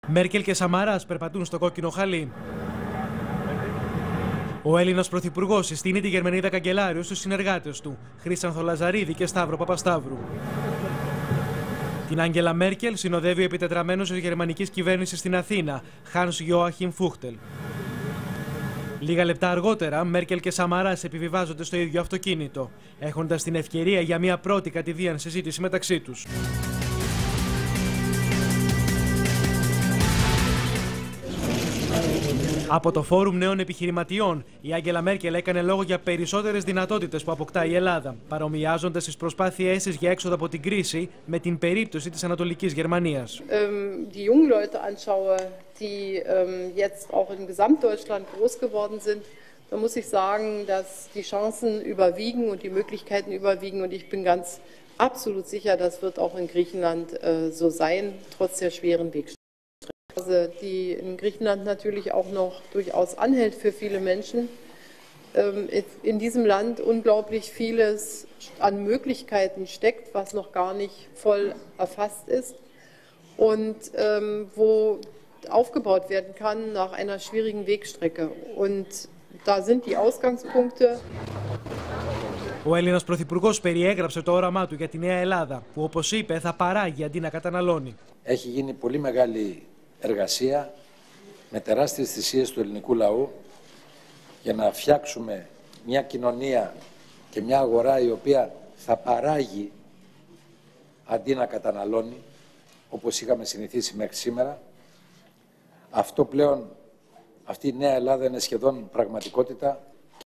Μέρκελ και Σαμαράς περπατούν στο κόκκινο χαλί. Ο Έλληνας Πρωθυπουργός συστήνει τη Γερμανίδα καγκελάριο στους συνεργάτες του, Χρύσανθο Λαζαρίδη και Σταύρο Παπασταύρου. Την Άγγελα Μέρκελ συνοδεύει ο επιτετραμένος της γερμανικής κυβέρνησης στην Αθήνα, Hans Joachim Fuchtel. Λίγα λεπτά αργότερα, Μέρκελ και Σαμαράς επιβιβάζονται στο ίδιο αυτοκίνητο, έχοντας την ευκαιρία για μια πρώτη κατηδίαν συζήτηση μεταξύ τους. Από το Φόρουμ Νέων Επιχειρηματιών, η Άγγελα Μέρκελ έκανε λόγο για περισσότερες δυνατότητες που αποκτά η Ελλάδα, παρομοιάζοντας τις προσπάθειές της για έξοδο από την κρίση με την περίπτωση της Ανατολικής Γερμανίας. Die jungen Leute anschaue, die jetzt auch in Gesamtdeutschland groß geworden sind, da muss ich sagen, dass die Chancen überwiegen und die Möglichkeiten überwiegen. Und ich bin ganz absolut sicher, das wird auch in Griechenland so sein, trotz der schweren Wegstrecke. Die in Griechenland natürlich auch noch durchaus anhält für viele Menschen. In diesem Land unglaublich vieles an Möglichkeiten steckt, was noch gar nicht voll erfasst ist und wo aufgebaut werden kann nach einer schwierigen Wegstrecke. Und da sind die Ausgangspunkte. Ο Έλληνας Πρωθυπουργός περιέγραψε το όραμά του για τη Νέα Ελλάδα, που όπως είπε θα παράγει αντί να καταναλώνει. Έχει γίνει πολύ μεγάλη εργασία με τεράστιες θυσίες του ελληνικού λαού για να φτιάξουμε μια κοινωνία και μια αγορά η οποία θα παράγει αντί να καταναλώνει, όπως είχαμε συνηθίσει μέχρι σήμερα. Αυτό πλέον, αυτή η Νέα Ελλάδα είναι σχεδόν πραγματικότητα.